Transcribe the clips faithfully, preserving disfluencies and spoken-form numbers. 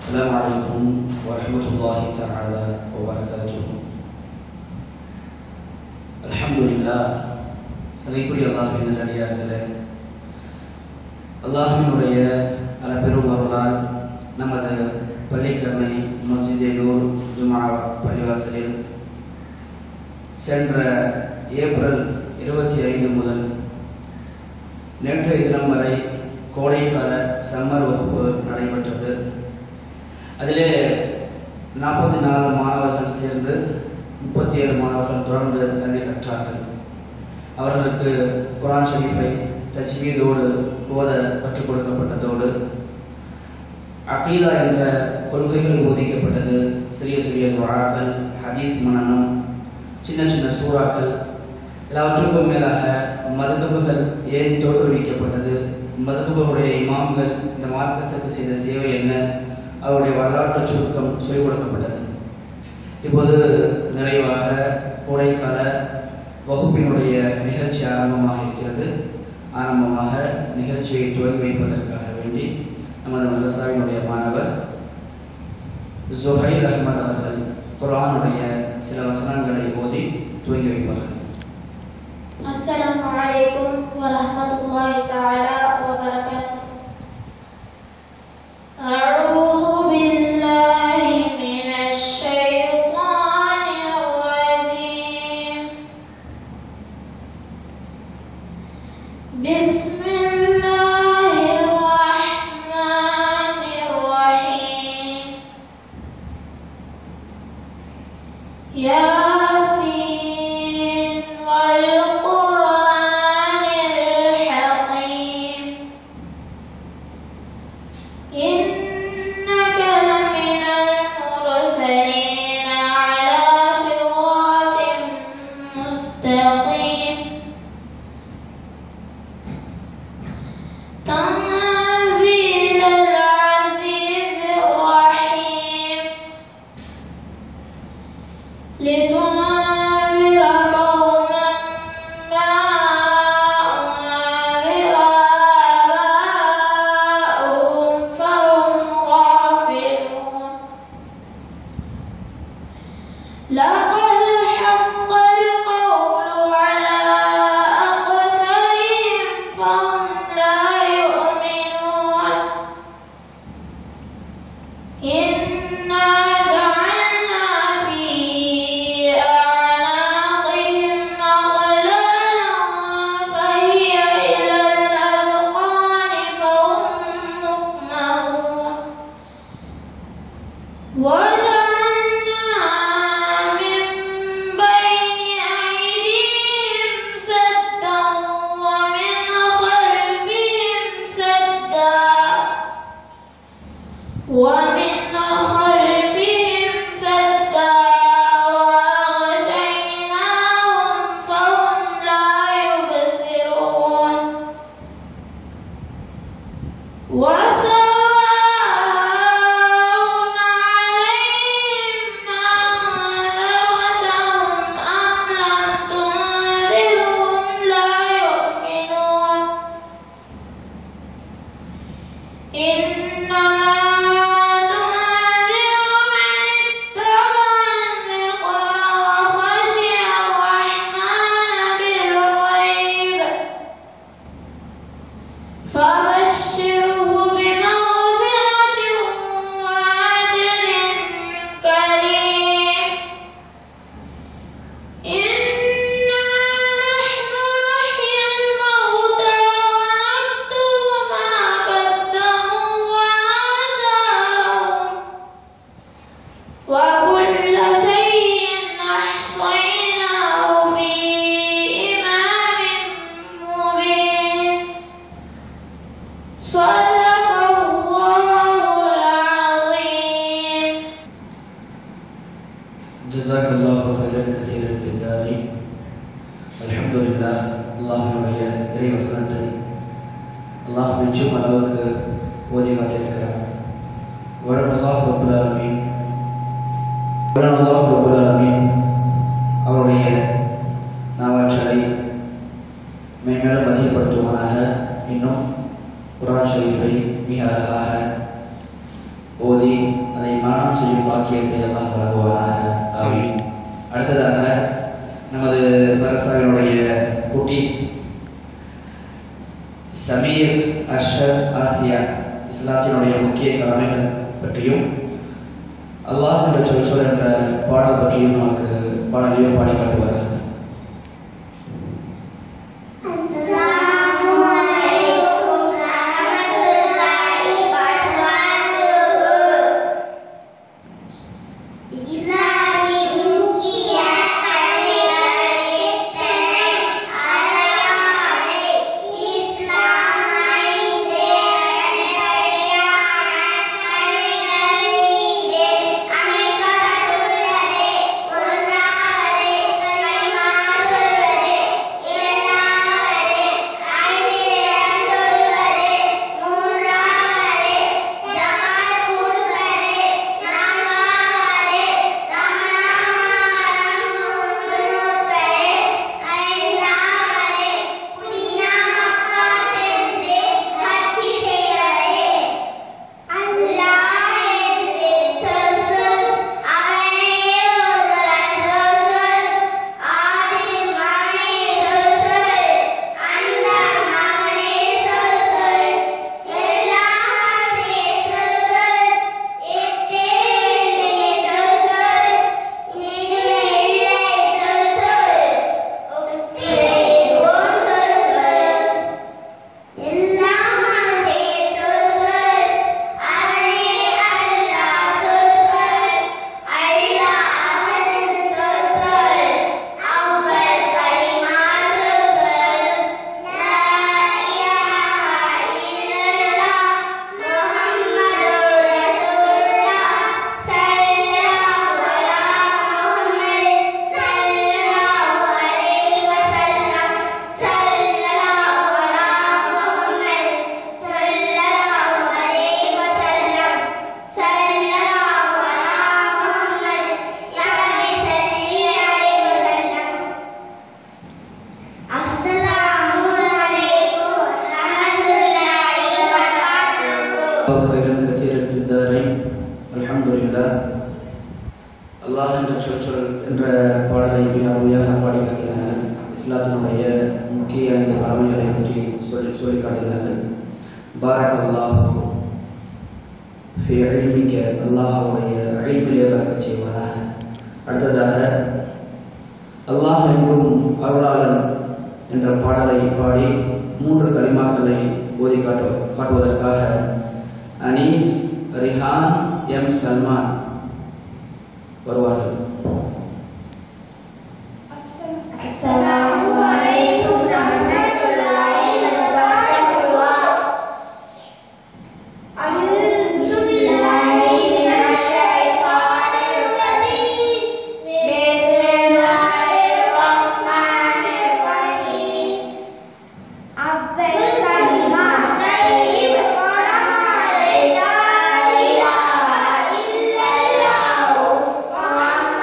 السلام عليكم ورحمة الله تعالى وبركاته. الحمد لله. சலைக்குரிய அல்லாஹ்வின் நல்லடியார்களே, அல்லாஹ்வினுடைய அளப்பெரும் அருளால் நமது பள்ளிக்கிழமை மஸ்ஜிதே நூர் ஜுமா பள்ளிவாசலில் சென்ற ஏப்ரல் இருபத்தி ஐந்து முதல் நேற்றைய தினம் வரை கோடைக்கால சம்மர் வகுப்பு நடைபெற்றது. அதிலே நாற்பத்தி நாலு மாணவர்கள் சேர்ந்து முப்பத்தி ஏழு மாணவர்கள் தொடர்ந்து கல்வி கற்றார்கள். அவர்களுக்கு குர்ஆன் ஷரீஃபை தஜ்வீதோடு ஓத கற்றுக் கொடுக்கப்பட்டதோடு அகீதா என்ற கொள்கைகள் போதிக்கப்பட்டது. சிறிய சிறிய துஆக்கள், ஹதீஸ் மனனம், சின்ன சின்ன சூறாக்கள், எல்லாவற்றுக்கும் மேலாக மதுஹபுகள் ஏன் தோற்றுவிக்கப்பட்டது, மதுஹபுடைய இமாம்கள் இந்த மார்க்கத்திற்கு செய்த சேவை என்ன, அவருடைய வரலாற்று சுருக்கம் சொல்லிக் கொடுக்கப்பட்டது. இப்போது நிறைவாக கோடைக்கால வகுப்பினுடைய நிகழ்ச்சி ஆரம்பமாக இருக்கிறது. ஆரம்பமாக நிகழ்ச்சியை துவங்கி வைப்பதற்காக வேண்டி நமது மதரசாவினுடைய மாணவர் ஜுஹைல் அஹ்மத் அவர்கள் குர்ஆனுடைய சில வசனங்களை ஓதி துவங்கி வைப்பார்கள். அஸ்ஸலாமு அலைக்கும் வரஹ்மத்துல்லாஹி தஆலா வபரகாத்துஹு. أعوذ بالله من الشيطان الرجيم. بسم الله الرحمن الرحيم. ياسين والقرآن الحكيم. إنك لمن المرسلين على صراط مستقيم. تنزيل العزيز الرحيم. لتنذر قوما ما أنذر آباؤهم فهم غافلون. لقد حق القول على أكثرهم فهم لا يؤمنون. إنا جعلنا في أعناقهم أغلالا فهي إلى الأذقان فهم مقمحون. وجعلنا من بين أيديهم سدا ومن خلفهم سدا ومن خلفهم سدا وأغشيناهم فهم لا يبصرون. وسواء عليهم أنذرتهم أم لم تنذرهم لا يؤمنون. إنما تنذر من اتبع الذكر وخشي الرحمن بالغيب فبشره بمغفرة وأجر كريم. إنا نحن نحيي الموتى ونكتب ما قدموا وآثارهم وكل شيء أحصيناه في إمام مبين. صدق الله العظيم. جزاك الله خيرا كثيرا في الدار. الحمد لله. அல்லாஹ்வுடைய இறை வசனத்தை அல்லாஹ் மெச்சும் அளவுக்கு ஓதி காட்டியிருக்கிறார். வழன் அல்லாஹ் ரப்புல் ஆலமீன் வழன் அல்லாஹ் ரப்புல் ஆலமீன் அவருடைய நாவாற்றலை மேன்மேலும் அதிகப்படுத்துவானாக. இன்னும் குர்ஆன் ஷரீஃபை மிக அழகாக ஓதி அதை மரணம் செய்யும் பாக்கியத்தை அல்லாஹ் வழங்குவானாக. ஆமீன். அடுத்ததாக நமது மதரசாவினுடைய குட்டீஸ் சமீர், அர்ஷத், ஆசியா இஸ்லாத்தினுடைய முக்கிய கடமைகள் பற்றியும் அல்லாஹ் என்ற சொல் சொல் என்ற பாடல் பற்றியும் நமக்கு பாடலையும் பாடி காட்டுவார்கள். அல்ஹம்துலில்லாஹ். அல்லாஹ் என்ற சொல் சொல் என்ற பாடலை மிக அருமையாக பாடி காட்டினார்கள். இஸ்லாத்தினுடைய முக்கிய ஐந்து கடமைகளை பற்றி சொல்லி சொல்லி காட்டினார்கள். பாரக் அல்லாஹ் ஃபி இல்மிக, அல்லாஹ்வுடைய இல்மிலே பரக்கத் செய்வானாக. அடுத்ததாக அல்லாஹ் என்றும் அருளாளன் என்ற பாடலை பாடி மூன்று கலிமாக்களை ஓதி காட்டு காட்டுவதற்காக அனீஸ், ரிஹான், எம் சல்மான் வருவார்கள். அஸ்ஸலாமு அலைக்கும் வரஹ்மத்துல்லாஹி வபரகாத்துஹு. அல்ஹம்துலில்லாஹி மினஷ் ஷைத்தானிர் ரஜீம். பிஸ்மில்லாஹிர் ரஹ்மானிர் ரஹீம். அவ்வல் கலிமா தய்யிப் வலா இலாஹா இல்லல்லாஹு முஹம்மதுர்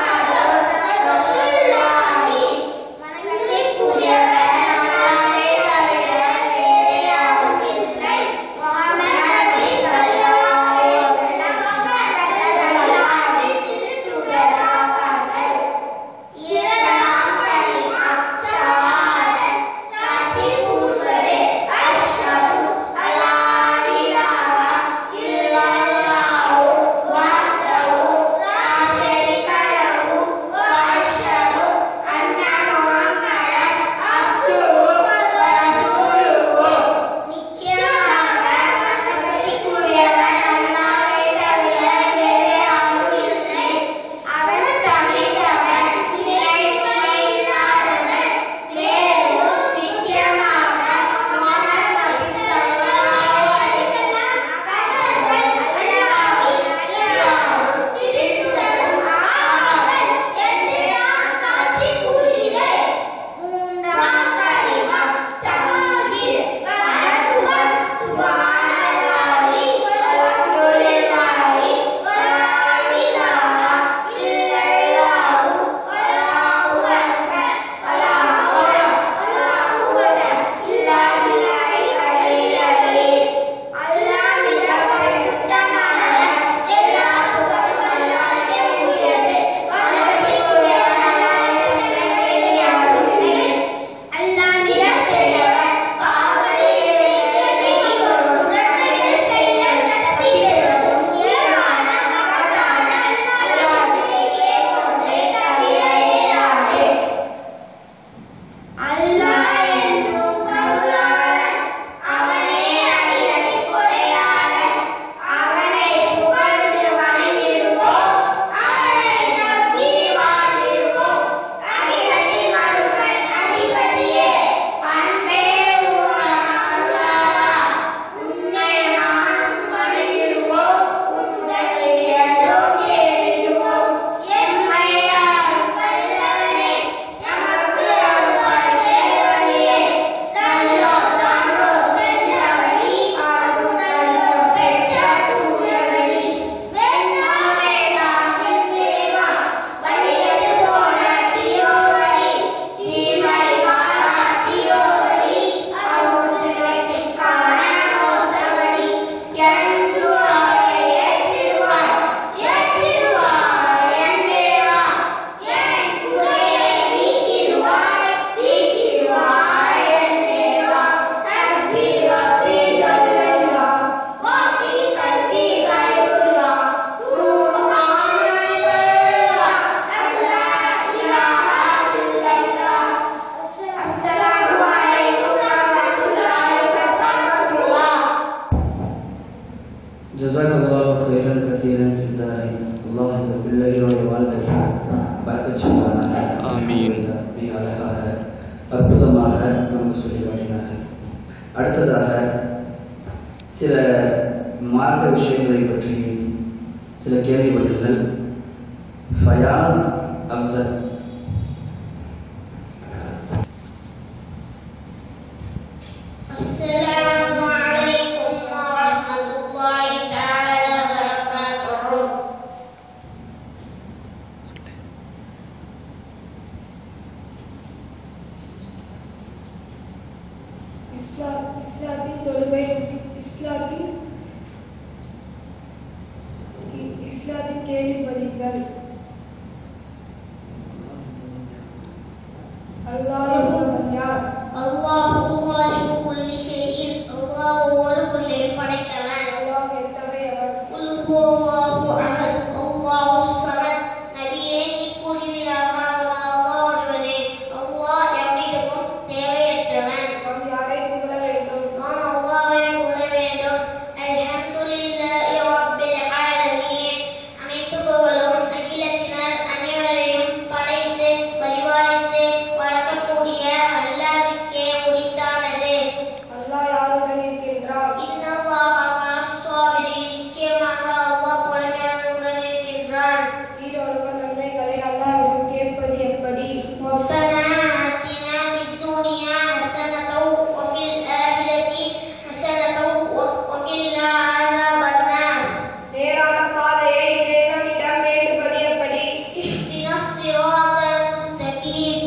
ஜஸாக்கல்லாஹு கைரன் கஸீரன் ஃபித் தாரைன். அல்லாஹ் இந்த பிள்ளைகளுடைய வாழ்க்கையை பரக்கத் செய்வானாக. ஆமீன். மிக அழகாக அற்புதமாக நமக்கு சொல்லி காட்டினார்கள். அடுத்ததாக சில மார்க்க விஷயங்களை பற்றி சில கேள்வி பதில்கள். ஃபயாஸ் அப்சல். السلام عليكم ورحمة الله تعالى وبركاته. இஸ்லாம் இஸ்லாத்தின் தொழுகை இஸ்லாத்தின் இஸ்லாத்தின் கேள்வி பதில்கள். அல்லாஹ் யார்? அல்லாஹு خالق كل شيء. அல்லாஹ் ஒவ்வொரு பொருளையும் படைத்தவன். அல்லாஹ் எத்தகையவன்? குல் ஹுவல்லாஹு அஹத். அல்லாஹு ஸமத். நபியே நீ கூறுவீராக அல்லாஹ் ஒருவனே. அல்லாஹ் எவ்விடமும் தேவையற்றவன். நாம் யாரை புகழ வேண்டும்? நான் அல்லாஹ்வை புகழ வேண்டும். அல்ஹம்துலில்லாஹி ரப்பில் ஆலமீன். அனைத்து புகழும் அகிலத்தினர் அனைவரையும் படைத்து பரிபாலித்து வளர்க்கக்கூடிய அல்லாஹ்வுக்கே உரித்தானது. அல்லாஹ் யாருடன் இருக்கின்றார்? இன்னல்லாஹ மஅஸ்-ஸாபிரீன். நிச்சயமாக அல்லாஹ் பொறுமையாளர்களுடன் இருக்கின்றான். ஈரோடுகள் நன்மைகளை அல்லாஹ்விடம் கேட்பது எப்படி? ربنا آتنا في الدنيا حسنة وفي الآخرة حسنة وقنا عذاب النار. நேரான பாதையை இறைவனிடம் வேண்டுவது எப்படி? اهدنا الصراط المستقيم.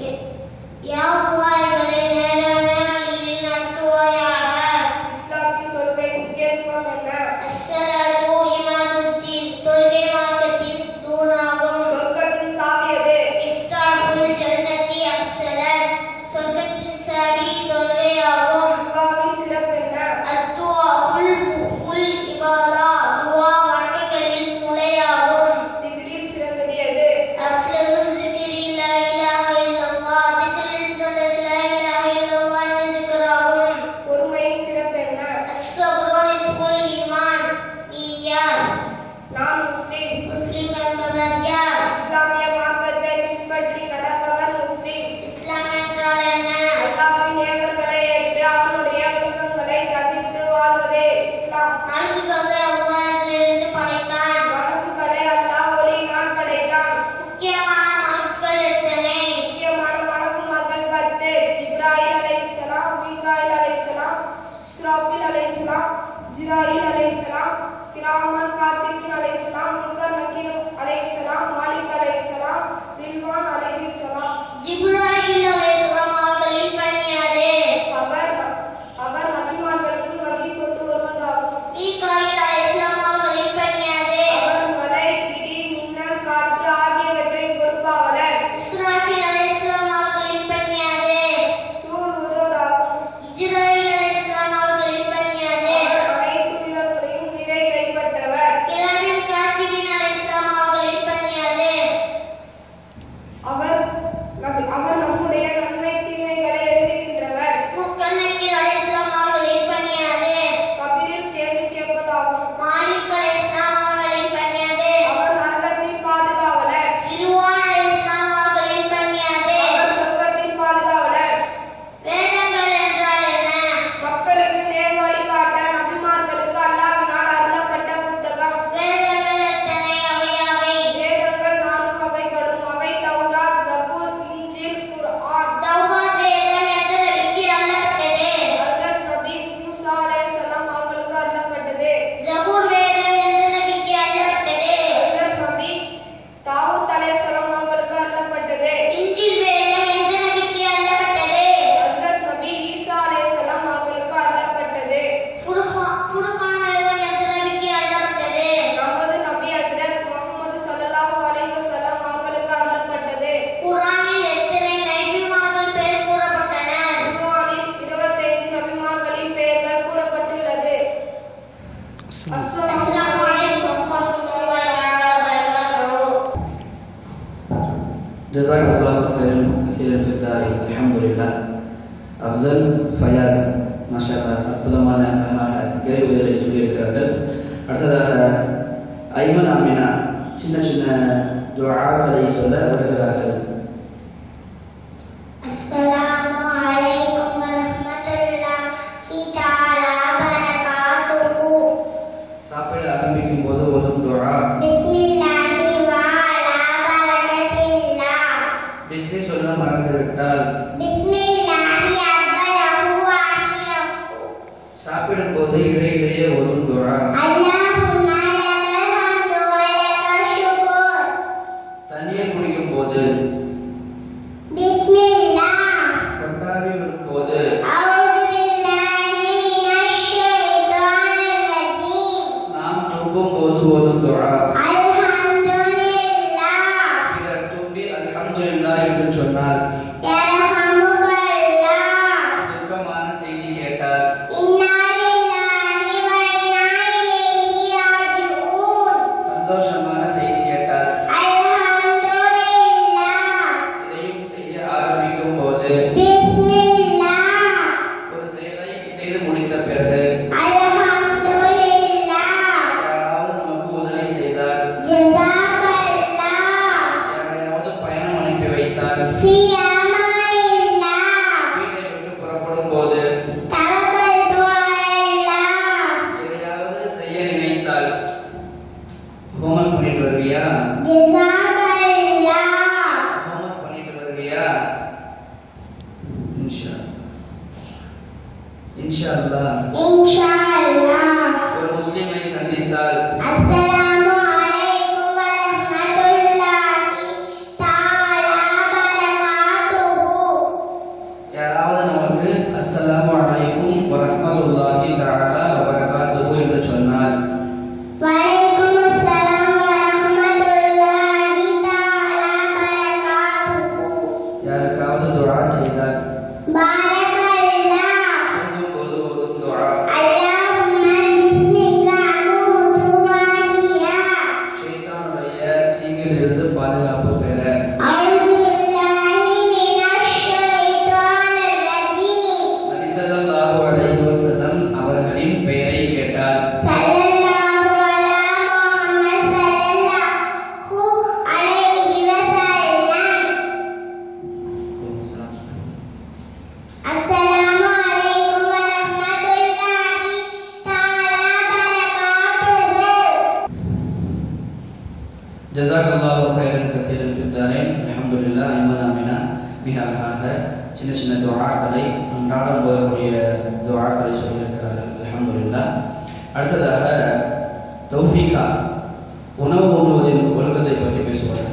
يا الله எங்களை நேரான வழியில் நடத்துவாயாக. இஸ்லாத்தின் தொழுகை முக்கியத்துவம் என்ன? அஸ்ஸலாத்து இமாதுத்தீன். தொழுகை மார்க்கத்தின் தூணாகும். சொர்க்கத்தின் சாவி எது? இஃப்தாஹுல் ஜன்னத்தி அஸ்ஸலாத். சொர்க்கத்தின் சாவி தொழுகையாகும். துஆவின் சிறப்பு என்ன? அத்துவாவுல் முஹுல் இபாதா. துஆ வணக்கங்களின் முறையாகும். திக்ரில் சிறந்தது எது? அஃலலு ஸிக்ரி லா இலாஹ இல்லல்லாஹ். திக்ரில் சிறந்தது லா இலாஹ இல்லல்லாஹ் என்ற திக்ராகும். பொறுமையின் சிறப்பு என்ன? அஸ்ஸப்ரு நிஸ்ஃபுல் ஈமான். நீ யார்? நான் முஸ்லிம். முஸ்லிம் என்பவர் யார்? இஸ்லாமிய மார்க்கத்தை பின்பற்றி நடப்பவர் முஸ்லிம். இஸ்லாம் என்றால் என்ன? அல்லாஹ்வின் ஏவல்களை ஏற்று அவனுடைய ஒழுக்கங்களை தவிர்த்து வாழ்வதே இஸ்லாம். நான்குகளை அல்லாஹ்விலிருந்து படைத்தான். வணக்குகளை அல்லாஹ் ஒளியினால் படைத்தான். முக்கியமான நாட்கள் எத்தனை? முக்கியமான வணக்குமார்கள் பத்து. ஜிப்ராயில் அலைஹிஸ்ஸலாம், மீகாயில் அலைஹிஸ்ஸலாம், இஸ்ராஃபில் அலைஹிஸ்ஸலாம், ஜிப்ராயில் அலைஹிஸ்ஸலாம், கிராமன் காத்திபின் அலைஹிஸ்ஸலாம், முன்கர் நக்கீர் அலைஹிஸ்ஸலாம், மாலிக் அலைஹிஸ்ஸலாம், ரில்வான் அலைஹிஸ்ஸலாம். ஜிப்ராயில் அலைஹிஸ்ஸலாம் அவர்களின் பணியாது. அவர் அவர் நபிமார்களுக்கு வகி கொண்டு வருவதாகும். மீகாயில் அலைஹிஸ்ஸலாம் அவர்களின் பணியாது. அவர் மழை, இடி, மின்னல், காற்று ஆகியவற்றை பொறுப்பாவலர். இஸ்ராஃபில் அலைஹிஸ்ஸலாம் அவர்களின் பணியாது. சூர் உருவதாகும். இஜ்ராயில் அலைஹிஸ்ஸலாம் அவர்களின் பணியாது. அவர் அனைத்து உயிர்களையும் உயிரை கைப்பற்றவர். கிராமின் காத்திபின் அலைஹிஸ்ஸலாம் அவர்களின் பணியாது. அவர் நபி- அவர் நம்முடைய நன்மை தீமைகளை எழுதுகின்றவர். முன்கர் நக்கீர் அலைஹிஸ்ஸலாம் அவர்களின் பணியாது. கபிரில் கேள்வி கேட்பதாகும். மாலிக் அலைஹிஸ்ஸலாம் அவர்களின் பணியாது. அவர் நரகத்தின் பாதுகாவலர். ரில்வான் அலைஹிஸ்ஸலாம் அவர்களின் பணியாது. அவர் சொர்க்கத்தின் பாதுகாவலர். வேதங்கள் என்றால் என்ன? மக்களுக்கு நேர்வழி காட்ட நபிமார்களுக்கு அல்லாஹ்வினால் அருளப்பட்ட புத்தகம். வேதங்கள் எத்தனை? அவை அவை. வேதங்கள் நான்கு வகைப்படும். அவை தௌராத், ஜபூர், இன்ஜில், குர்ஆன். தௌராத் வேதம் எந்த நபிக்கு அருளப்பட்டது? ஹஜ்ரத் நபி மூஸா அலைஹிஸ்ஸலாம் அவர்களுக்கு அருளப்பட்டது. ஜபூர் வேதம் எந்த நபிக்கு அருளப்பட்டது? ஹஜ்ரத் நபி தாவூத் அலைஹிஸ்ஸலாம் அவர்களுக்கு அருளப்பட்டது. இன்ஜில் வேதம் எந்த நபிக்கு அருளப்பட்டது? ஹஜ்ரத் நபி ஈசா அலைஹிஸ்ஸலாம் அவர்களுக்கு அருளப்பட்டது. ஃபுர்கான் ஃபுர்கான் வேதம் எந்த நபிக்கு அருளப்பட்டது? நமது நபி ஹஜ்ரத் முஹம்மது ஸல்லல்லாஹு அலைஹி வஸல்லம் அவர்களுக்கு அருளப்பட்டது. குர்ஆனில் எத்தனை நபிமார்கள் பெயர் கூறப்பட்டன? குர்ஆனில் இருபத்தைந்து நபிமார்களின் பெயர்கள் கூறப்பட்டுள்ளது. அஸ்ஸலாமு அலைக்கும் வரஹ்மத்துல்லாஹி வபரகாத்துஹு. ஜஸாக்கல்லாஹு கைரன் கஸீரன் ஃபித் தாரைன். அல்ஹம்துலில்லாஹ். அப்சல் ஃபயாஸ் மாஷா அல்லாஹ் அற்புதமான அழகான கேள்விகளை சொல்லியிருக்கிறார்கள். அடுத்ததாக ஐமன் ஆமினா சின்ன சின்ன துஆக்களை சொல்ல வருகிறார்கள். அஸ்ஸலாமு அலைக்கும் வரஹ்மத்துல்லாஹி தஆலா பரகாத்துஹு. சாப்பிட ஆரம்பிக்கும் போது ஓதும் துஆ பிஸ்மில்லாஹி வ அலா பரகத்தில்லாஹ். பிஸ்மி சொல்ல மறந்துவிட்டால் பிஸ்மில்லாஹி அவ்வலஹு வ ஆஹிரஹு. சாப்பிடும் போது இடையிடையே ஓதும் துஆ அல்லாஹும்ம லக்கல் ஹம்து வ லக்கல் ஷுக்ர். தண்ணீர் குடிக்கும் போது பிஸ்மில்லாஹ். கொட்டாவி விடும் போது அஊது பில்லாஹி மினஷ் ஷைத்தானிர் ரஜீம். நாம் தூங்கும் போது ஓதும் துஆ அல்ஹம்துலில்லாஹ். பிறர் தூங்கி அல்ஹம்துலில்லாஹ் என்று சொன்னால் யர்ஹமுக்கல்லாஹ். துக்கமான செய்தி கேட்டால் இன்னா லில்லாஹி வ இன்னா இலைஹி ராஜிஊன். சந்தோஷமான செய்தி கேட்டால் அல்ஹம்துலில்லாஹ். இதையும் செய்ய ஆரம்பிக்கும் போது பிஸ்மில்லாஹ். ஒரு செயலை செய்து முடித்த பிறகு அல்ஹம்துலில்லாஹ். யாராவது நமக்கு உதவி செய்தால் ஜஸாக்கல்லாஹ். யாரையாவது பயணம் அனுப்பி வைத்தால் ஃபீ அமானில்லாஹ். வீட்டை விட்டு புறப்படும் போது தவக்கல்து அலல்லாஹ். எதையாவது செய்ய நினைத்தால் ஹோம்ஒர்க் பண்ணிட்டு வருவியா ஜஸாக்கல்லாஹ். ஹோம்ஒர்க் பண்ணிட்டு வருவியா இன்ஷா இன்ஷா அல்லாஹ் இன்ஷா அல்லாஹ். ஒரு முஸ்லிமை சந்தித்தால் அஸ்ஸலாமு அலைக்கும் வரஹ்மத்துல்லாஹி தஆலா பரகாத்துஹு. யாராவது நமக்கு அஸ்ஸலாமு அலைக்கும் வரஹ்மத்துல்லாஹி தஆலா வபரகாத்துஹு என்று சொன்னார் வலைக்கும் அஸ்ஸலாம் வரஹ்மத்துல்லாஹி தஆலா பரகாத்துஹு. யாருக்காவது துஆ செய்தால் பாரக்கல்லாஹ். தூங்கும் போது ஓதும் துஆ அல்லாஹும்ம பிஸ்மிக அஊது வஹியா. ஷைத்தானுடைய தீங்கிலிருந்து பாதுகாப்பு பெற அஊது பில்லாஹி மினஷ் ஷைத்தானிர் ரஜீம். நபி ஸல்லல்லாஹு அலைஹி வஸல்லம் அவர்களின் பெயரை கேட்டால் ஸல்லல்லாஹு அலா முஹம்மத் ஸல்லல்லாஹு அலைஹி வஸல்லம். அஸ்ஸலாமு அலைக்கும் வரஹ்மத்துல்லாஹி தஆலா பரகாத்துஹு. ஜஸாக்கல்லாஹு கைரன் கஸீரன் ஃபித் தாரைன். அல்ஹம்துலில்லாஹ். ஐமன் ஆமினா மிக அழகாக சின்ன சின்ன துஆக்களை அன்றாடம் போதக்கூடிய துஆக்களை சொல்லியிருக்கிறார்கள். அல்ஹம்துலில்லாஹ். அடுத்ததாக தௌஃபீகா உணவு உண்ணுவதின் ஒழுக்கத்தை பற்றி பேசுவார்கள்.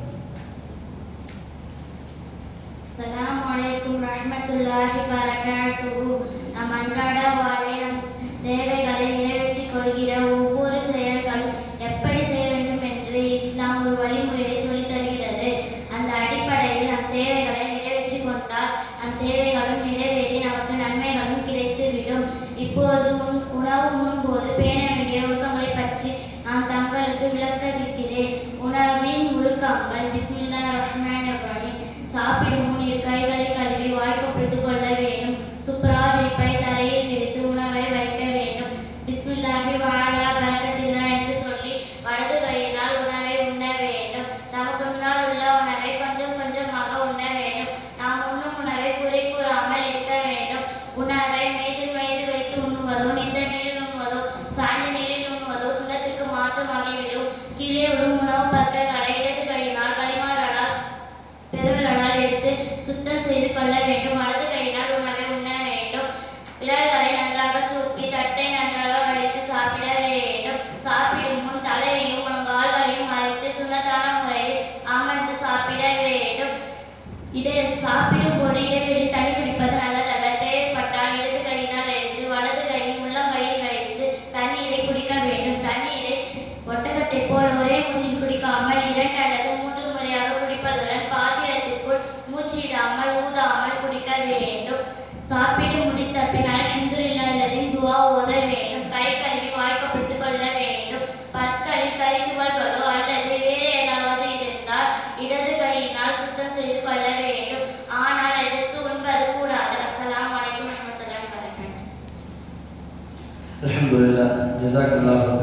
அஸ்ஸலாமு அலைக்கும் ரஹ்மத்துல்லாஹி பரகாத்துஹு. நம் அன்றாட வாழ்வில் நம் தேவைகளை நிறைவேற்றிக் கொள்கிற ஒவ்வொரு செயல்களும் எப்படி செய்ய வேண்டும் என்று இஸ்லாம் ஒரு வழிமுறையை சொல்லித் தருகிறது. அந்த அடிப்படையில் நம் தேவைகளை நிறைவேற்றிக் கொண்டால் நம் தேவைகளும் நிறைவேறி நமக்கு நன்மைகளும் கிடைத்துவிடும். இப்போது உண் உணவு உண்ணும்போது பேண வேண்டிய ஒழுக்கங்களை பற்றி நான் தங்களுக்கு விளக்கவிருக்கிறேன். உணவின் ஒழுக்கங்கள் பிஸ்மில்லாஹிர் ரஹ்மானிர் ரஹீம். சாப்பிடும் முன் இரு கைகளை கழுவி வாய்க்கொப்பித்துக் கொள்ள வேண்டும். சுப்ரா விரிப்பை தரையில் விரித்து உணவை வைக்க வேண்டும். பிஸ்மில்லாஹி வ அலா பரகத்தில்லாஹ் என்று சொல்லி வலது கையினால் உணவை உண்ண வேண்டும். நமக்கு முன்னால் உள்ள உணவை கொஞ்சம் கொஞ்சமாக உண்ண வேண்டும். நாம் உண்ணும் உணவை குறை கூறாமல் இருக்க வேண்டும். உணவை மேஜில் மீது வைத்து உண்ணுவதோ நின்ற நிலையில் உண்ணுவதோ சாய்ந்த நிலையில் உண்ணுவதோ சுண்ணத்திற்கு மாற்றமாகிவிடும். கீழே விடும் உணவு பற்களை இடது கையினால் களிமண்ணால் பெருவிரலால் எடுத்து சுத்தம் செய்து கொள்ள வேண்டும். வலது கையினால் உணவை உண்ண வேண்டும். விரல்களை நன்றாக சூப்பி தட்டை நன்றாக வலித்து சாப்பிட வேண்டும். சாப்பிடும் முன் தலையையும் கால்களையும் மறைத்து சுண்ணத்தான முறையில் அமர்ந்து சாப்பிட வேண்டும். இடை சாப்பிடும் போது இடைவெளி தண்ணி குடிப்பது நல்லதல்ல. தேவைப்பட்டால் இடது கையினால் எடுத்து வலது கையில் உள்ளங்கையில் வைத்து தண்ணீரை குடிக்க வேண்டும். தண்ணீரை ஒட்டகத்தை போல் ஒரே மூச்சில் குடிக்காமல் இரண்டு அல்லது மூன்று முறையாக குடிப்பதுடன் பாத்திரத்திற்குள் மூச்சிடாமல் ஊதாமல் குடிக்க வேண்டும். சாப்பிட்டு முடித்த பின் அல்ஹம்துலில்லாஹ் அல்லதின் துஆ ஓத வேண்டும். கை கழுவி வாய்க்கொப்பித்துக் கொள்ள வேண்டும். பற்களில் கரித்துவல்களோ அல்லது வேறு ஏதாவது இருந்தால் இடது கையினால் சுத்தம் செய்து கொள்ள வேண்டும். ஆனால் எடுத்து உண்பது கூடாது. அஸ்ஸலாமு அலைக்கும் வரஹ்மத்துல்லாஹி வபரகாத்துஹு. அல்ஹம்துலில்லாஹ். ஜஸாக்கல்லாஹு கைரன்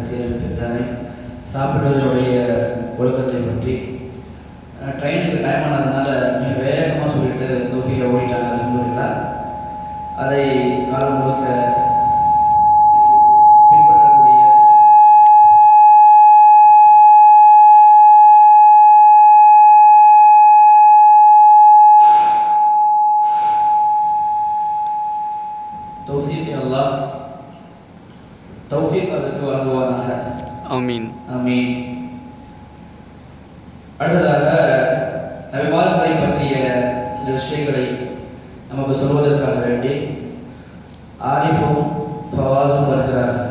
கசீரன் ஃபி தாரைன். சாப்பிடுவதனுடைய ஒழுக்கத்தை பற்றி ட்ரெயினுக்கு டைம் ஆனதுனால மிக வேகமாக சொல்லிட்டு தோஃபியில் ஓடிட்டாங்க. அல்ஹம்துலில்லாஹ். அதை காலம் முழுக்க பின்பற்றக்கூடிய தௌஃபீக் அல்லாஹ் தௌஃபீக் அதற்கு வழங்குவானாக. ஆமீன். ஆமீன். அடுத்ததாக நபிமார்களை பற்றிய சில விஷயங்களை நமக்கு சொல்வதற்காக வேண்டி ஆரிஃபும் ஃபவாஸும் வருகிறார்கள்.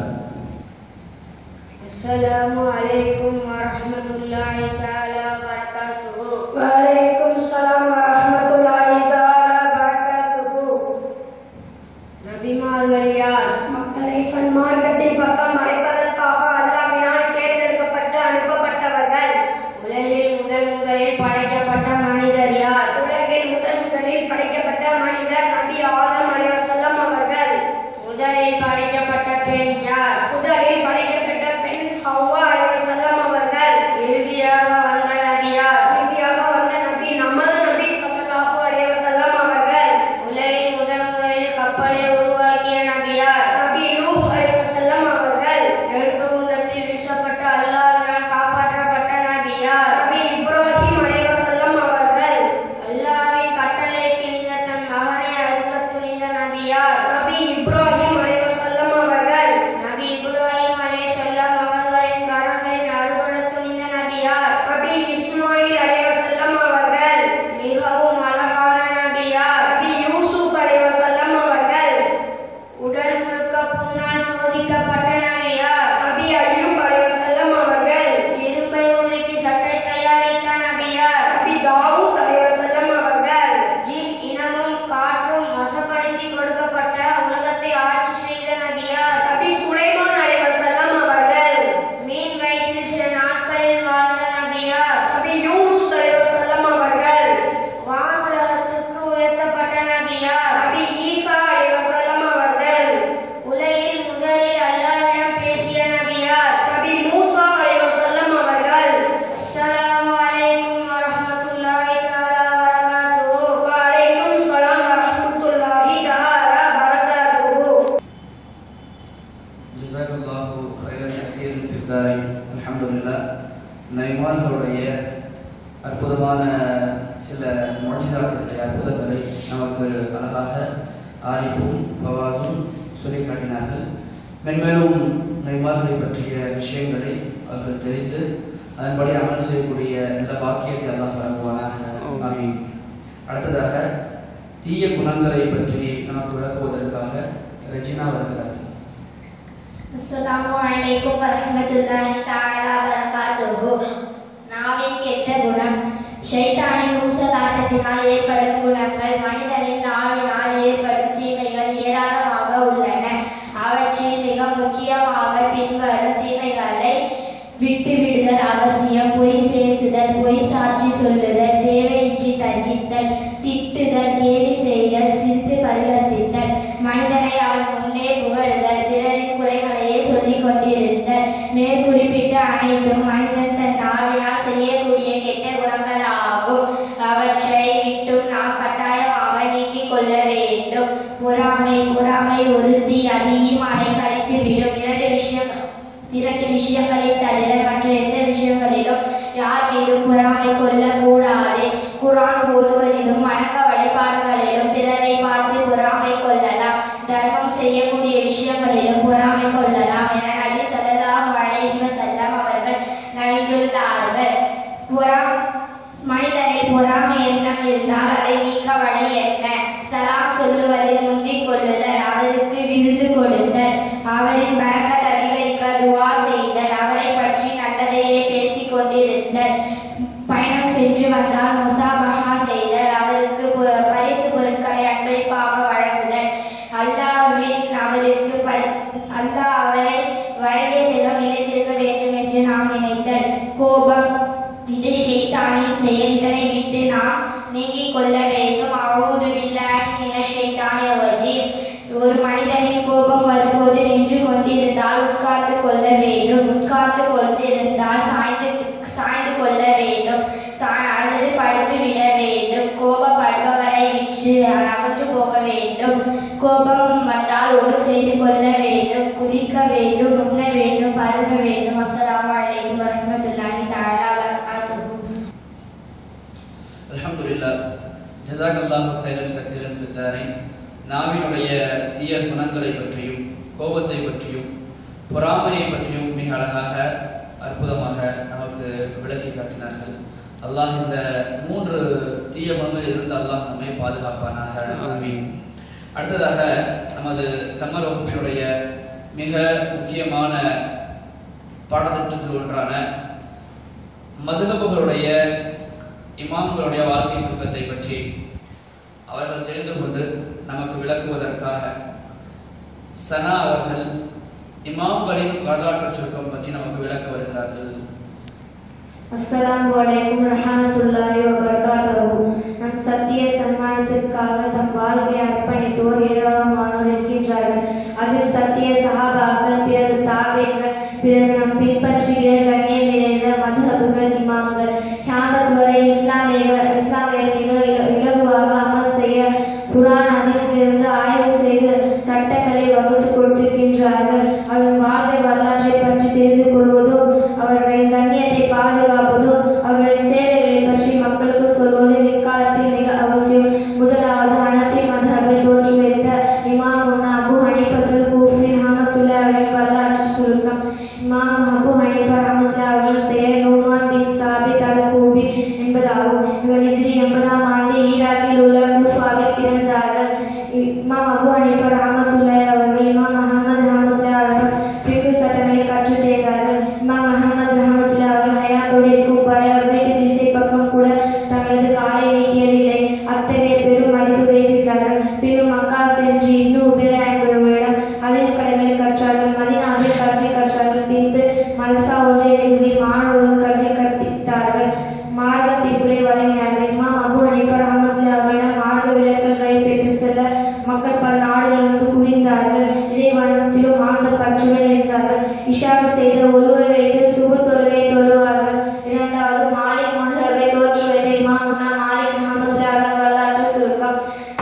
அஸ்ஸலாமு அலைக்கும் வரஹ்மத்துல்லாஹி தஆலா வபரகாத்துஹு. வலைக்கும் ஸலாம் வரஹ்மத்துல்லாஹி தஆலா வபரகாத்துஹு. நபிமார்கள் யார்? மக்களை சன்மார்க்கத்தின் பக்கம் அழைப்பதற்காக அல்லாஹ்வினால் தேர்ந்தெடுக்கப்பட்டு அனுப்பப்பட்டவர்கள். உலகில் முதல் முதலில் படைக்கப்பட்ட மனிதர் யார்? உலகில் முதல் முதலில் படைக்கப்பட்ட மனிதர் நபி ஆதம் அலைஹிஸ்ஸலாம் அவர்கள். முதலில் படைக்கப்பட்ட பெண் யார்? முதலில் படைக்கப்பட்ட பெண் ஹவ்வா அலைஹிஸ்ஸலாம் அவர்கள். இறுதியாக வந்த நபி யார்? இறுதியாக வந்த நபி நமது நபி ஸல்லல்லாஹு அலைஹி வஸல்லம் அவர்கள். உலகில் முதல் முதலில் கப்பலை உருவாக்கிய நபி யார்? நபி நூஹ் அலைஹிஸ்ஸலாம் அவர்கள். நெருப்பு குண்டத்தில் வீசப்பட்ட அல்லாஹ்வினால் காப்பாற்றப்பட்ட நபி யார்? நபி இப்ராஹிம் அலைஹிஸ்ஸலாம் அவர்கள். அல்லாஹ்வின் கட்டளைக்கு இணங்க தன் மகனை அறுக்க துணிந்த நபி யார்? நபி இப்ராஹிம் அலைஹிஸ்ஸலாம் அவர்கள். நபி இப்ராஹிம் அலைஹிஸ்ஸலாம் அவர்களின் கரங்களின் அறுபட துணிந்த நபி யார்? நபி இஸ்மாயில் அலைஹிஸ்ஸலாம் அவர்கள். மிகவும் அழகான நபி யார்? நபி யூசுப் அலைஹிஸ்ஸலாம் அவர்கள். உடல் முழுக்க புண்ணால் சோதிக்கப்பட்ட நபி யார்? நபி அய்யூப் அலைஹிஸ்ஸலாம் அவர்கள். இரும்பை உருக்கி சட்டை தயாரித்த நபி யார்? நபி தாவூத் அலைஹிஸ்ஸலாம் அவர்கள். ஜின் இனமும் காற்றும் வசப்படுத்தி கொடுக்கப்பட்ட உலகத்தை ஆட்சி செய்த நபி யார்? நபி சுலைமான் அலைஹிஸ்ஸலாம் அவர்கள். மீன் வயிற்றில் சில நாட்களில் வாழ்ந்த நபி யார்? நபி யூனுஸ் அலைஹிஸ்ஸலாம் அவர்கள். வானுலகத்திற்கு உயர்த்தப்பட்ட நபி யார்? நபி ஈசா அலைஹிஸ்ஸலாம் அவர்கள். உலகில் முதலில் அல்லாஹ்விடம் பேசிய நபி யார்? நபி மூசா அலைஹிஸ்ஸலாம் அவர்கள். அஸ்ஸலாமு அலைக்கும் வரஹ்மத்துல்லாஹி தஆலா வபரகாத்துஹு. வலைக்கும் ஸலாம் வரஹ்மத்துல்லாஹி தஆலா வபரகாத்துஹு. ஜஸாக்கல்லாஹு கைரன் கசீரன் ஃபி தாரைன். அல்ஹம்துலில்லாஹ். நபிமார்களுடைய அற்புதமான சில முஅஜிசாத்துடைய அற்புதங்களை நமக்கு அழகாக ஆரிஃபும் ஃபவாஸும் சொல்லி காட்டினார்கள். மென்மேலும் நபிமார்களை பற்றிய விஷயங்களை அவர்கள் தெரிந்து அதன்படி அமல் செய்யக்கூடிய நல்ல பாக்கியத்தை அல்லாஹ் வழங்குவானாக. ஆமீன். அடுத்ததாக தீய குணங்களை பற்றி நமக்கு விளக்குவதற்காக ரெஜினா வருகிறார்கள். அஸ்ஸலாமு அலைக்கும் வரஹ்மத்துல்லாஹி தஆலா வபரகாத்துஹு. நாவின் கெட்ட குணம். ஷைத்தானின் ஊசலாட்டத்தினால் ஏற்படும் குணங்கள். மனிதனின் நாவினால் ஏற்படும் தீமைகள் ஏராளமாக உள்ளன. அவற்றில் மிக முக்கியமாக பின்வரும் தீமைகளை விட்டுவிடுதல் அவசியம். பொய் பேசுதல், பொய் சாட்சி சொல்லுதல், தேவையின்றி தர்கித்தல், திட்டுதல், கேலி செய்தல், சிரித்து பரிகசித்தல், மனிதனை அவன் முன்னே புகழுதல், பிறரின் குறைகளையே சொல்லிக் கொண்டிருந்தல். மேற்குறிப்பிட்ட அனைத்தும் மனிதன் தன் நாவினால் செய்யக்கூடிய கெட்ட குணங்கள் ஆகும். அவற்றை விட்டும் நாம் கட்டாயமாக நீக்கிக் கொள்ள வேண்டும். பொறாமை. பொறாமை ஒரு தீ. அது ஈமானை கழித்துவிடும். இரண்டு விஷயங்கள் இரண்டு விஷயங்களை தவிர மற்ற எந்த விஷயங்களிலும் யார் மீதும் பொறாமை கொள்ளக்கூடாது. குர்ஆன் ஓதுவதிலும் வணக்க வழிபாடுகளிலும் பிறரை பார்த்து பொறாமை கொள்ளலாம். தர்மம் செய்யக்கூடிய விஷயங்களிலும் பொறாமை கொள்ளலாம் என நபி ஸல்லல்லாஹு அலைஹி வஸல்லம் அவர்கள் நடித்துள்ளார்கள். பொறா மனிதனில் பொறாமை எண்ணம் இருந்தால் அதை நீக்க வழி என்ன? சலாம் சொல்லுவதில் முந்திக் கொள்ளுதல், அவருக்கு விருந்து கொடுத்தல், அவரின் பரக்கத் அதிகரிக்க துஆ செய்தல், அவரை பற்றி நல்லதையே பேசிக் கொண்டிருந்தல், பயணம் சென்று வந்தால் முசாபஹா செய்தல், அவருக்கு பரிசு பொருட்களை அன்பளிப்பாக வழங்குதல், அல்லாஹ்வின் அவருக்கு அல்லாஹ் அவரை வழங்கிய செல்வம் நிலைத்திருக்க வேண்டும் என்று நாம் நினைத்தல். கோபம். இது ஷைத்தானின் செயல். இதனை விட்டு நாம் நீங்கிக் கொள்ள வேண்டும். அஊது பில்லாஹி மினஷ் ஷைத்தானிர் ரஜீம். ஒரு மனிதனின் கோபம் வரும்போது நின்று கொண்டிருந்தால் உட்கார்ந்து கொள்ள வேண்டும். தற்காத்து கொண்டு இருந்தால் சாய்ந்து சாய்ந்து கொள்ள வேண்டும், அல்லது படுத்து விட வேண்டும். கோபப்படுபவரை விற்று அகற்று போக வேண்டும். கோபம் வந்தால் ஒன்று செய்து கொள்ள வேண்டும். குதிக்க வேண்டும், உண்ண வேண்டும், பருக வேண்டும். அஸ்ஸலாமு அலைக்கும் வரஹ்மத்துல்லாஹி தஆலா வபரகாத்துஹு. அல்ஹம்துலில்லாஹ். ஜஸாக்கல்லாஹு கைரன் கஸீரன் ஃபித்தாரின். நாவினுடைய தீய குணங்களை பற்றியும் கோபத்தை பற்றியும் பொறாமையை பற்றியும் மிக அழகாக அற்புதமாக நமக்கு விளக்கி காட்டினார்கள். அல்லாஹ் இந்த மூன்று தீய குணங்கள் இருந்து அல்லாஹ் நம்மை பாதுகாப்பானாக. ஆமீன். அடுத்ததாக நமது சம்மர் வகுப்பினுடைய மிக முக்கியமான பாடத்திட்டத்தில் ஒன்றான மதுஹபுகளுடைய இமாம்களுடைய வாழ்க்கை சுருக்கத்தை பற்றி அவர்கள் தெரிந்து கொண்டு நமக்கு விளக்குவதற்காக சனா அவர்கள் இமாம்களின் வரலாற்று சுருக்கம் பற்றி நமக்கு விளக்க வருகிறார்கள். அஸ்ஸலாமு அலைக்கும் வரஹ்மத்துல்லாஹி வபரகாத்துஹு. நம் சத்திய சன்மானத்திற்காக தம் வாழ்க்கையை அர்ப்பணித்தோர் ஏராளமானோர் இருக்கின்றார்கள். அதில் சத்திய சஹாபாக்கள், பிறகு தாபீன்கள், பிறகு நம் பின்பற்றுகிற கண்ணியம் நிறைந்த மதுஹபுகள், இமாம்கள். கியாமத் வரை இஸ்லாமியர்கள் இஸ்லாமியர் மிக இலகுவாக அமல் செய்ய குர்ஆன் ஹதீஸிலிருந்து ஆய்வு செய்து சட்டங்களை வகுத்து கொடுத்திருக்கின்றார்கள். அவர்கள் வாழ்க்கை வரலாற்றை பற்றி தெரிந்து கொள்வதும் அவர்களின் கண்ணியத்தை பாதுகாப்பதும் அவர்களின் சேவைகளை பற்றி மக்களுக்கு சொல்வதும் இக்காலத்தில் மிக அவசியம். முதலாவது ஹனஃபி மத்ஹபை தோற்றுவித்த இமாம் அபு ஹனீஃபத்துல் கூஃபி ரஹ்மத்துல்லாஹி அலைஹி வரலாற்று சுருக்கம். இமாம் அபு ஹனீஃபா ரஹ்மத்துல்லாஹி அவர்கள் பெயர் நுமான் பின் சாபித் அல் கூபி என்பதாகும். இவர் ஹிஜ்ரி எண்பதாம் ஆண்டு ஈராக்கில் உள்ள கூஃபாவில் பிறந்தார்கள். இமாம் அபு ஹனீஃபா ரஹ்மத்துல்லாஹி அவர்கள் இமாம் அஹ்மத் ரஹ்மத்துல்லாஹி அவர்கள் ஃபிக்ஹ் சட்டங்களை கற்றுத் தேர்ந்தார்கள். இமாம் அஹ்மத் ரஹ்மத்துல்லாஹி அவர்கள் ஹயாத்தோடு இருக்கும் வரை அவர் வீட்டு திசை பக்கம் கூட தங்களது காலை நீட்டியதில்லை. அத்தகைய பெரும் மதிப்பு வைத்திருந்தார்கள். பின்னும் மக்கா சென்று இன்னும் உபேர என்பவர்களிடம் ஹதீஸ் கலைகளை கற்றார்கள். மதீனாவில் கல்வி கற்றார்கள். பின்பு மதரசா ஒன்றில் நிறுவி மாணவர்கள் கல்வி கற்பித்தார்கள். மார்க்க தீர்ப்புகளை வழங்கினார்கள். இமாம் அபு ஹனீஃபா ரஹ்மத்துல்லாஹி அவர்களிடம் மார்க்க விளக்கங்களை பெற்று செல்ல மக்கள் பல நாடுகளிலிருந்து குவிந்தார்கள். இறைவனத்திலும் ஆழ்ந்த பற்றுடன் இருந்தார்கள். இஷாவு செய்த ஒழுவை வைத்து சுபு தொழுகை தொழுவார்கள். இரண்டாவது மாலிக் மதுஹபை தோற்றுவித்த இமாம் மாலிக் ரஹ்மத்துல்லாஹி அவர்கள் வரலாற்று சுருக்கம்.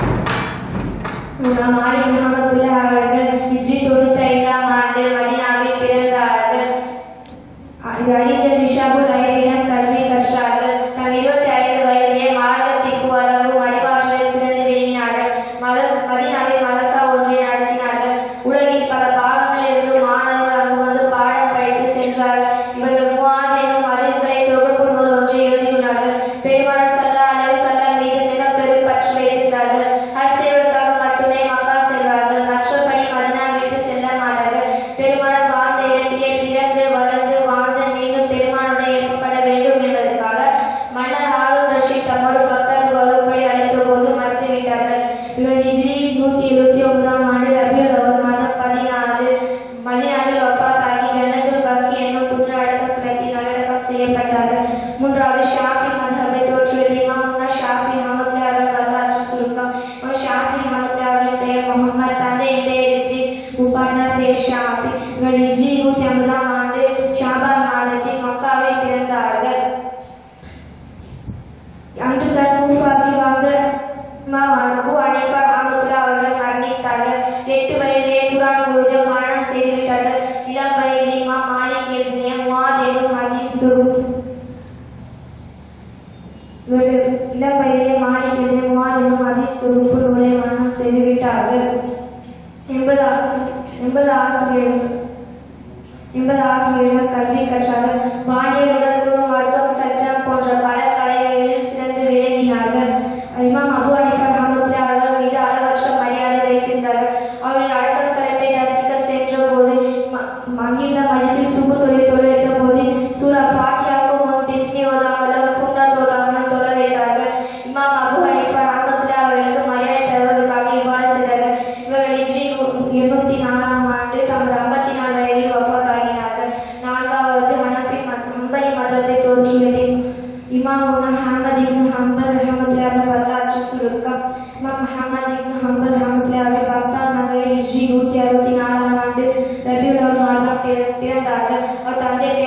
மாலிக் ரஹ்மத்துல்லாஹி அவர்கள் ஹிஜ்ரி தொண்ணூத்தி ஐந்தாம் ஆண்டு மதீனாவில் பிறந்தார்கள். அலிஜர் நிஷாபுல் ஐரிடம் கல்வி கற்றார்கள். தம் இருபத்தி ஐந்து வயதிலே மார்க்கத்திற்கு வளரும் அறிவாற்றலை சிறந்து விளங்கினார்கள். மதீனாவில் மதரசா ஒன்றை நடத்தினார்கள். உலகில் பல பாகங்களிலிருந்து மாணவர்கள் அங்கு வந்து பாடம் படித்து சென்றார்கள். இவர்கள் முஆத் எனும் ஹதீஸ்களை தொகுப்பு நூல் ஒன்றை எழுதியுள்ளார்கள். பெருமானார் ஸல்லல்லாஹு அலைஹி வஸல்லம் மீது மிக பெரும் பற்று வைத்திருந்தார்கள். ஹஜ் செய்வதற்காக மட்டுமே மக்கா செல்வார்கள். மற்றபடி மதீனா விட்டு செல்ல மாட்டார்கள். பெருமானார் வாழ்ந்த இடத்திலே பிறந்து வளர்ந்து வாழ்ந்து மீண்டும் பெருமானுடன் எழுப்பப்பட வேண்டும் என்பதற்காக மன்னர் ஹாரூன் ரஷீத் தம்மோடு பக்கத்து வரும்படி அழைத்த போது மறுத்துவிட்டார்கள். இவர் ஹிஜ்ரி நூத்தி எழுபத்தி ஒன்பதாம் ஆண்டு ரபியுல் அவ்வல் மாதம் பதினாறு மதீனாவில் வஃபாத்தாகி ஜன்னத்துல் பக்கி என்னும் புனித அடக்க ஸ்தலத்தில் நல்லடக்கம் செய்யப்பட்டார்கள். மூன்றாவது ஷாஃபி மத்ஹபை தோற்றுவித்த இமாம் ஷாஃபி ரஹ்மத்துல்லாஹி அவர்கள் வரலாற்று சுருக்கம். இமாம் ஷாஃபி ரஹ்மத்துல்லாஹி அவர்களின் பெயர் முஹம்மது, தந்தையின் பெயர் இத்ரீஸ், உப்பானார் பெயர் ஷாஃபி. இவர் ஹிஜ்ரி நூத்தி ஐம்பதாம் ஆண்டு ஷாபான் மாதத்தில் மக்காவில் பிறந்தார்கள். அன்று தன் கூஃபாவில் வாழ்ந்த இமாம் அபு ஹனீஃபா ரஹ்மத்துல்லாஹி அவர்கள் மரணித்தார்கள். எட்டு வயதிலே குர்ஆன் முழுவதும் மரணம் செய்துவிட்டார்கள். இளம் வயதில் இமாம் மாலிக் எழுதிய முஆத் எனும் ஹதீஸ் தொகுப்பு இளம் வயதிலே மாலிக் எழுதிய முஆத் எனும் ஹதீஸ் தொகுப்பு நூலை மரணம் செய்துவிட்டார்கள். எண்பது எண்பது ஆசிரியர்கள் எண்பது ஆசிரியர்கள் கல்வி கற்றார்கள். வானியலுடன் குழு மருத்துவம் சட்டம் போன்ற பல கலைகளில் சிறந்து விளங்கினார்கள். இமாம் அபு ஹனீஃபா ரஹ்மத்துல்லாஹி அவர்கள் மீது அளவற்ற மரியாதை வைத்திருந்தார்கள். அவர்கள் அடக்க ஸ்தலத்தை தரிசிக்க சென்ற போது அங்கிருந்த மஜ்லிஸில் சுபு தொழில் தொழிலிட்ட போது சூரா ஃபாத்திஹாவுக்கு முன் பிஸ்மி ஓதாமலும் குன்னத் ஓதாமலும் தொழ வைத்தார்கள். இமாம் அபு ஹனீஃபா ரஹ்மத்துல்லாஹி அவர்களுக்கு மரியாதை தருவதற்காக இவ்வாறு செய்தார்கள். இவர்கள் ஹிஜ்ரி இருநூத்தி நாலாம் ஆண்டு தமது ஐம்பத்தி நாலு வயதில் வஃபாத்தாகினார்கள். நான்காவது ஹனஃபி ஹம்பலி மதத்தை தோற்றுவித்த இமாம் அஹ்மத் இப்னு ஹம்பல் ரஹ்மத்துல்லாஹி அவர்கள் வரலாற்று சுருக்கம். இமாம் அஹ்மத் இப்னு ஹம்பல் ரஹ்மத்துல்லாஹி அவர்கள் பக்தாத் நகரில் ஹிஜ்ரி நூத்தி அறுபத்தி நாலாம் ஆண்டு ரபியுல் அவ்வல் மாதம் பிறந்தார்கள். அவர் தந்தை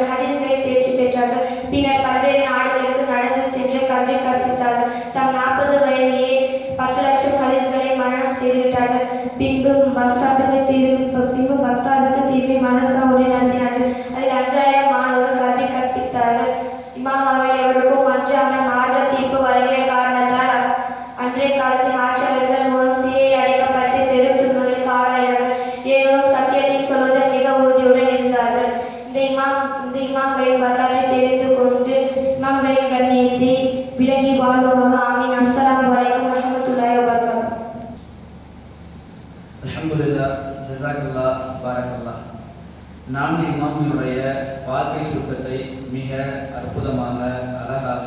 பெற்றார்கள், ஹதீஸ்களில் தேர்ச்சி பெற்றார்கள். பின்னர் பல்வேறு நாடுகளுக்கு நடந்து சென்று கல்வி கற்பித்தார்கள். தம் நாற்பது வயதிலேயே பத்து லட்சம் ஹதீஸ்களை மரணம் செய்துவிட்டார்கள். பின்பு பக்தாதுக்கு தீர்வு பின்பு பக்தாதுக்கு தீர்வை மதரசா உரை நடத்தினார்கள். அதில் அஞ்சாயிரம் மாணவர்கள் கல்வி கற்பித்தார்கள். இமாம் அவர்கள் எவருக்கும் அஞ்சாமல் மார்க்க தீர்ப்பு வழங்கிய காரணத்தால் அன்றைய காலத்தில் ஆட்சியாளர்கள் மூலம் சிறையில் அடைக்கப்பட்டு பெரும் துன்பங்களுக்கு ஆளாயினார்கள். ஏனும் சத்தியத்தை சொல்வதில் மிக உறுதியுடன் இருந்தார்கள். இந்த இமாம் இந்த இமாம்களின் வரலாற்றை தெரிந்து கொண்டு இமாம்களின் கண்ணியத்தை விளங்கி வாழ்வோமாக. ஆமீன். அஸ்ஸலாமு அலைக்கும் வரஹ்மத்துல்லாஹி வபரகாத்துஹு. அல்ஹம்துலில்லாஹ், ஜஸாக்கல்லாஹ், பாரக்கல்லாஹ். நான்கு இமாம்களுடைய வாழ்க்கை சுருக்கத்தை மிக அற்புதமாக அழகாக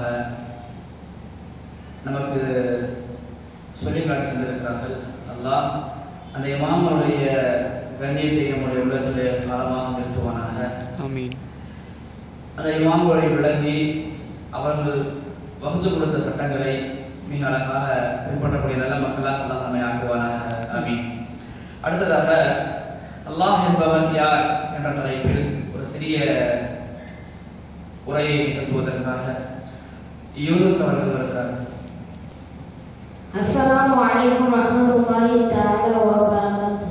நமக்கு சொல்லிக்காட்டி சென்றிருக்கிறார்கள். அல்லாஹ் அந்த இமாம்களுடைய கண்ணியத்தை நம்முடைய உள்ளத்திலே காலமாக நிறுத்துவானாக. ஆமீன். அந்த இமாம்களை விளங்கி அவர்கள் வகுத்து கொடுத்த சட்டங்களை மிக அழகாக பின்பற்றக்கூடிய நல்ல மக்களாக அல்லாஹ் நம்மை ஆக்குவானாக. ஆமீன். அடுத்ததாக அல்லாஹ் என்பவன் யார் என்ற தலைப்பில் ஒரு சிறிய உரையை நிகழ்த்துவதற்காக யூனுஸ் அவர்கள் வருகிறார்கள். அஸ்ஸலாமு அலைக்கும் வரஹ்மத்துல்லாஹி தஆலா வ பரகாத்துஹு.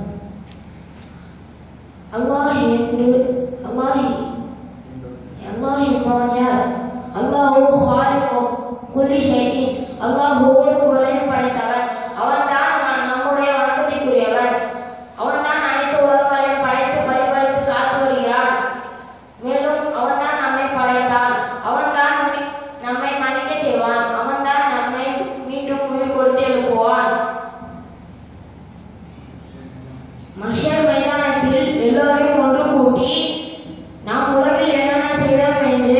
அல்லாஹ் என்று அல்லாஹ் அல்லாஹ் என்பவன் யார்? அல்லாஹு ஹாலிகு குல்லி ஷைஇன். அல்லாஹ் ஒவ்வொரு பொருளையும் படைத்தவன். அவன்தான் நம்முடைய வணக்கத்திற்குரியவன். அவன்தான் அனைத்து உலகங்களையும் படைத்து பரிபாலித்து காத்து வருகிறான். மேலும் அவன்தான் நம்மை படைத்தான். அவன்தான் நம்மை மன்னிக்க செய்வான். அவன்தான் நம்மை மீண்டும் உயிர் கொடுத்து எழுப்புவான். மஹ்ஷர் மைதானத்தில் எல்லோரையும் ஒன்று கூட்டி நாம் உலகில் என்னென்ன செய்தோம் என்று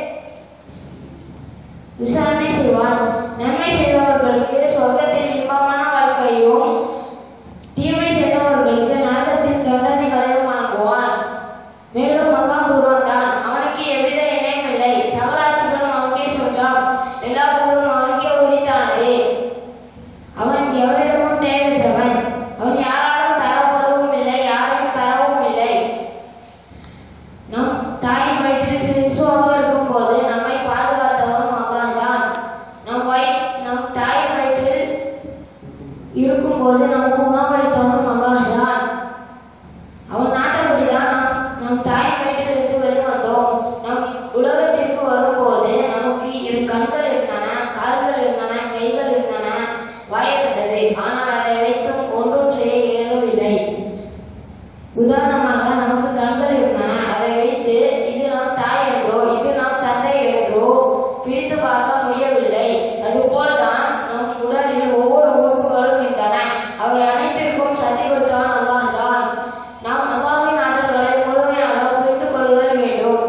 விசாரணை செய்வான். நன்மை செய்தவர்களுக்கு சொர்க்கத்தில் இன்பமான வாழ்க்கையும், தீமை செய்தவர்களுக்கு நரகத்தின் தண்டனைகளையும் வழங்குவான். மேலும் அல்லாஹ் ஒருவன்தான், அவனுக்கு எவ்வித இணையும் இல்லை. சகல ஆட்சிகளும் அவனுக்கே சொந்தம். எல்லா பொருளும் அவனுக்கே உரித்தானது. அவன் எவரிடமும் தேவையற்றவன். அவன் யாராலும் பெறப்படவும் இல்லை, யாரையும் பெறவும் இல்லை. நம் தாயின் வயிற்றில் சிசுவாக இருக்கும் போது நம்மை பாதுகாத்தவனும் அல்லாஹ்தான். நம் வயி நம் தாயின் வயிற்றில் இருக்கும் போது நமக்கு உணவளித்தவனும் அல்லாஹ்தான். அவன் நாட்டப்படிதான் நாம் நம் தாயின் வயிற்றிலிருந்து வெளிவந்தோம். நம் உலகத்திற்கு வரும்போது நமக்கு இரு கண்கள் இருந்தன, கால்கள் இருந்தன, கைகள் இருந்தன, வாய் இருந்தது. ஆனால் அதை வைத்தும் ஒன்றும் செய்ய இயலவில்லை. உதாரணமாக நமக்கு கண்கள் இருந்தன. அதை வைத்து இது நம் தாய் என்றோ இது நம் தந்தை என்றோ பிரித்து பார்க்க முடியவில்லை. அதுபோல்தான் நம் உடலில் ஒவ்வொரு உறுப்புகளும் இருந்தன. அவை அனைத்திற்கும் சக்தி கொடுத்தவன் அல்லாஹ்தான். நாம் அல்லாஹ்வின் ஆற்றல்களை முழுமையாக புரிந்து கொள்ளுதல் வேண்டும்.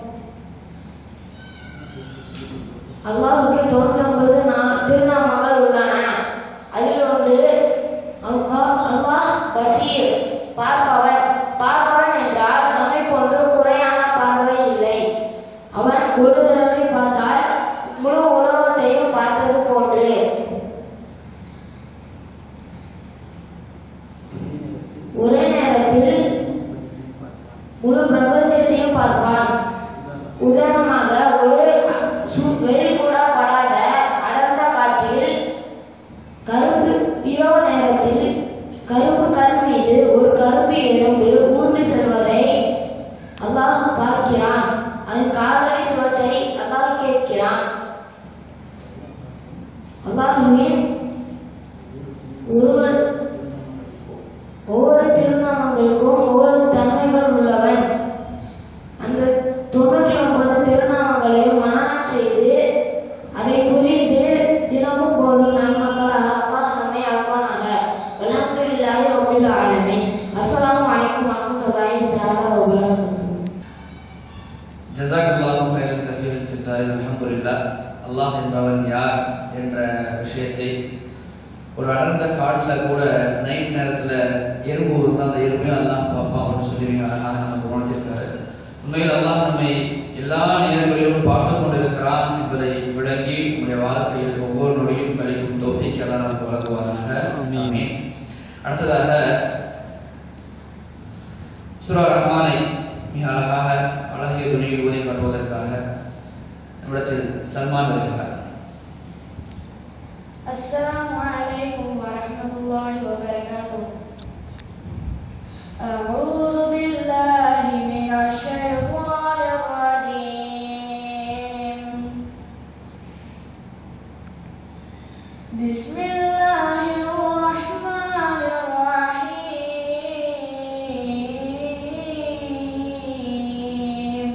அல்லாஹ்வுக்கு தொண்ணூத்தி ஒன்பது திருநாமங்கள் உள்ளன. அதில் ஒன்று அல்லாஹ் அல்லாஹ் பசீர், பார்ப்பவன். பார்ப்பவன் என்றால் நம்மை போன்று குறையான பார்வை இல்லை. அவன் ஒரு தடவை பார்த்தால் முழு உலகத்தையும் பார்த்தது போன்று. ஒரே நேரத்தில் முழு பிரபஞ்சத்தையும் பார்ப்பான். உதாரணமாக ஒரு வெயில் கூட படாத அடர்ந்த காற்றில் கருப்பு இரவு நேரத்தில் கருப்பு கல் மீது ஒரு கருப்பு எறும்பு ஊர்ந்து செல்வதை அல்லாஹ் பார்க்கிறான். அதன் கால்களை சுவற்றை அல்லாஹ் கேட்கிறான். அல்லாஹ்வின் ஒருவர் ஒவ்வொரு திருநாமங்களுக்கும் ஒவ்வொரு தன்மைகள் உள்ளவன். அந்த தொண்ணூற்றி ஒன்பது திருநாமங்களையும் மனனம் செய்து அதை புரிந்து தினமும் போதும் நன்மக்களாக அல்லாஹ் நம்மை ஆக்குவானாக. அல்ஹம்துலில்லாஹி ரப்பில் ஆலமீன். அஸ்ஸலாமு அலைக்கும் வரஹ்மத்துல்லாஹி தஆலா வ பரகாத்துஹு. ஜஸாக்கல்லாஹு கைரன் கஸீரன் ஃபித் தாரில். அல்ஹம்துலில்லாஹ். அல்லாஹ் என்பவன் யார் என்ற விஷயத்தை ஒரு அடர்ந்த காட்டில் கூட நைட் நேரத்தில் எறும்பு இருந்தால் அந்த எறும்பையும் அல்லாஹ் பாப்பா அப்படின்னு சொல்லி அழகாக நமக்கு உணர்த்திருக்காரு. உண்மையில் அல்லாஹ் நம்மை எல்லா நேரங்களிலும் பார்த்து கொண்டிருக்கிறான் என்பதை விளங்கி நம்முடைய வாழ்க்கையில் ஒவ்வொரு நொடியும் கழிக்கும் தௌஃபீக் அல்லாஹ் நமக்கு வழங்குவாராக. ஆமீன். அடுத்ததாக சூரா ரஹ்மானை மிக அழகாக அழகிய தன்னுடைய துணையில் ஊதை காட்டுவதற்காக நம்மிடத்தில் சல்மான் வருகிறார். அஸ்ஸலாமு அலைக்கும் வரஹ்மத்துல்லாஹி வபரகாத்துஹு. அஊது பில்லாஹி மினஷ் ஷைத்தானிர் ரஜீம். பிஸ்மில்லாஹிர் ரஹ்மானிர் ரஹீம்.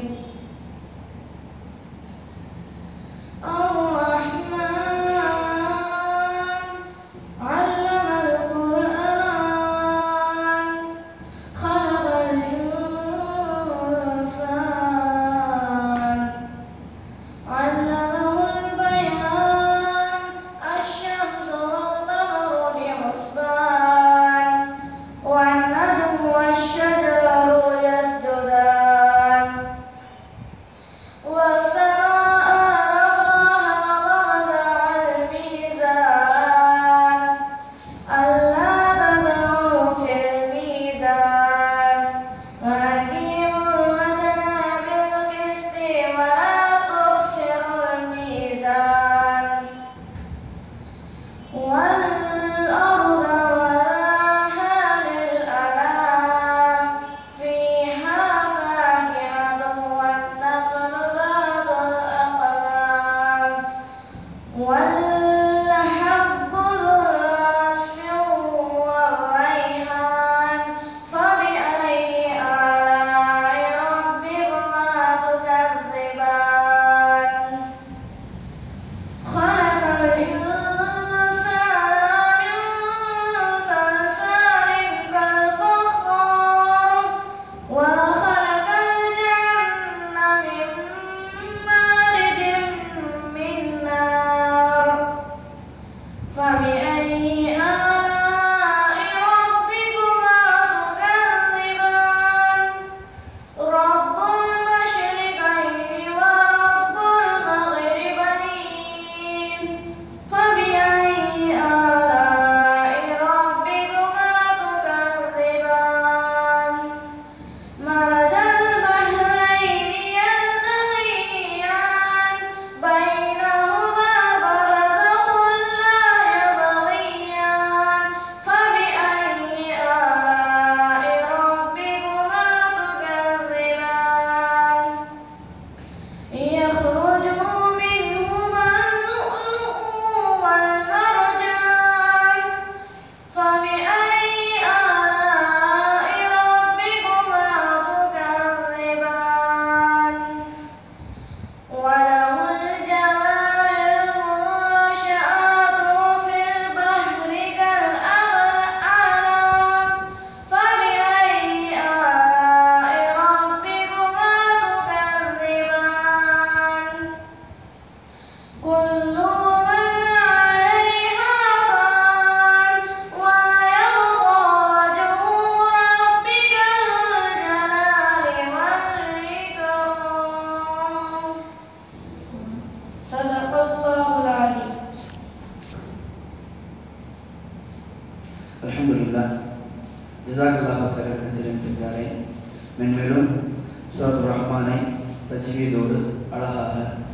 அல்ஹம்துலில்லாஹ். ஜஸாக்கல்லாஹு கைரன் கதீரன் ஃபில் தாரைன். மென்மேலும் சூரத்துர் ரஹ்மானை தஜ்வீதோடு அழகாக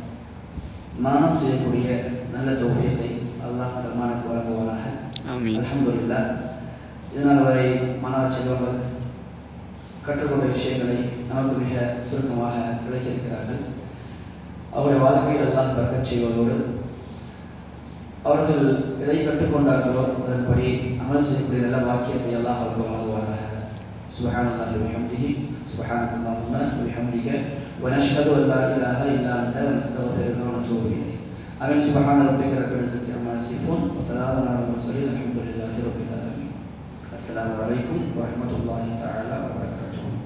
மனனம் செய்யக்கூடிய நல்ல தௌஃபீகை அல்லாஹ் சல்மானுக்கு வழங்குவானாக. ஆமீன். அல்ஹம்துலில்லாஹ். இதனால் வரை மாணவ செல்வங்கள் கற்றுக்கொண்ட விஷயங்களை நமக்கு மிக சுருக்கமாக விளக்கியிருக்கிறார்கள். அவருடைய வாழ்க்கையில் அல்லாஹ் பரக்கத் செய்வதோடு அவர்கள் எதை கற்றுக்கொண்டார்களோ அதன்படி அமல் செய்யக்கூடிய நல்ல வாக்கியத்தை அல்லாஹ் அவர்கள் வழங்குவாராக. சுப்ஹானல்லாஹி வ பிஹம்திஹி சுப்ஹானல்லாஹும்ம வ பிஹம்திக வ நஷ்ஹது அன் லா இலாஹ இல்லா அன்த வ நஸ்தக்ஃபிருக வ நத்தூபு இலைக். ஆமீன். சுப்ஹான ரப்பிக ரப்பில் இஸ்ஸத்தி அம்மா யசிஃபூன் வ ஸலாமுன் அலல் முர்ஸலீன் வல்ஹம்துலில்லாஹி ரப்பில் ஆலமீன். அஸ்ஸலாமு அலைக்கும் வ ரஹ்மத்துல்லாஹி தஆலா வ பரகாத்துஹு.